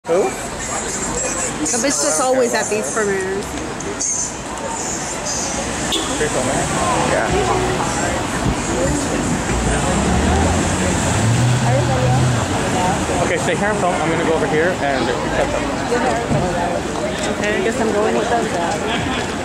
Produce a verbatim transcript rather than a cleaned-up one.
Who? The bitch that's always at these premieres. You're filming? Yeah. Okay, stay here and film. I'm gonna go over here and catch up. Okay, I guess I'm going with them.